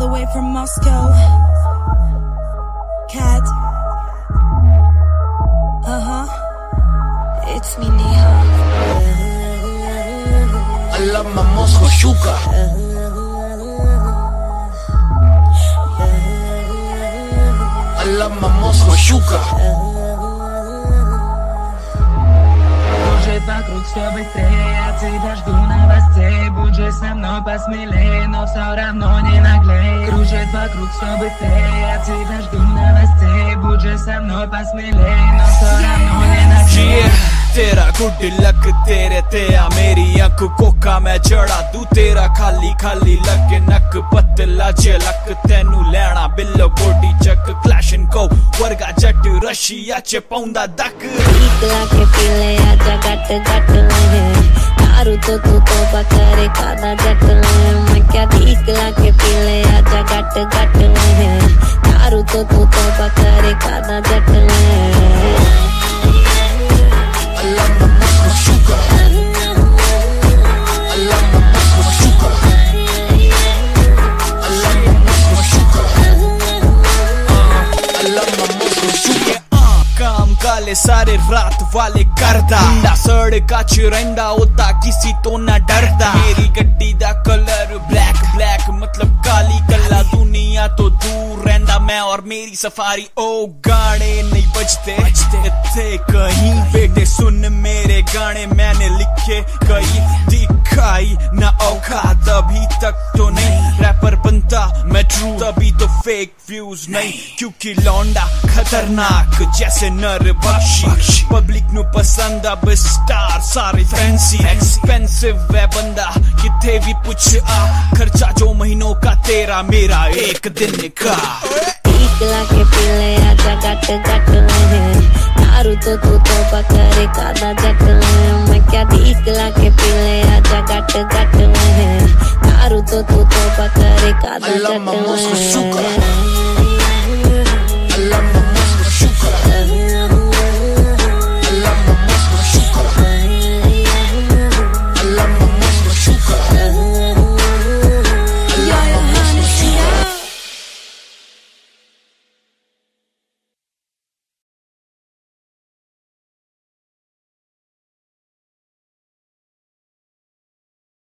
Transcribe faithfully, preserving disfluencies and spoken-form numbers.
the way from Moscow. Cat. Uh-huh. It's me, Neha. I love my Moscow sugar. I love my Moscow sugar. Кружит вокруг все быстрее, от тебя жду новостей. Будь же со мной посмелее, но все равно не наглей. Кружит вокруг все быстрее, от тебя жду новостей. Будь же со мной посмелее, но все равно не наглей. तेरा good luck तेरे ते आ मेरी अंक Coca मैं चढ़ा दू तेरा खाली खाली लगे नक पतला झलक तेनू लैना बिल्लो बॉडी चक क्लैश एंड गो वर्गा जट रशिया च पाउंदा दक निकला के पीले आजा गट गट ले दारू तो तू तो बकरे कादा जट ले मैं क्या निकला के पीले आजा गट गट ले दारू तो तू तो बकरे कादा जट ले I love my Moscow sugar. I love my Moscow sugar. I love my Moscow sugar. I love my Moscow sugar. काम काले सारे रात वाले करदा मुंडा सड़का च रहिंदा ओता किसी तो ना डरदा मेरी गड्डी दा कलर ब्लैक ब्लैक मतलब काली कला दुनिया तो दूर रहंदा मैं और मेरी सफारी ओ गाने नहीं बजते इत्थे कहीं बेटे सुन मेरे गाने मैंने लिखे कई दिखाई ना औकात अभी तक तो नहीं रैपर बनता मैं ट्रू तभी तो फेक व्यूज नहीं क्योंकि लौंडा खतरनाक जैसे नर बख्शी पब्लिक नु पसंद अब स्टार सारे फैंसी एक्सपेंसिव है बंदा किथे भी पूछ आ खर्चा जो महीनों का तेरा मेरा एक दिन का निकला के पीले आजा गट गट ले दारू तो तू तो बकरे कादा जट ले मैं क्या निकला के पीले आजा गट गट ले दारू तो तू तो बकरे कादा जट ले I love my Moscow sugar.